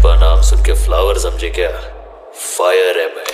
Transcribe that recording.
पुष्पा नाम सुन के फ्लावर समझे क्या? फायर है मैं।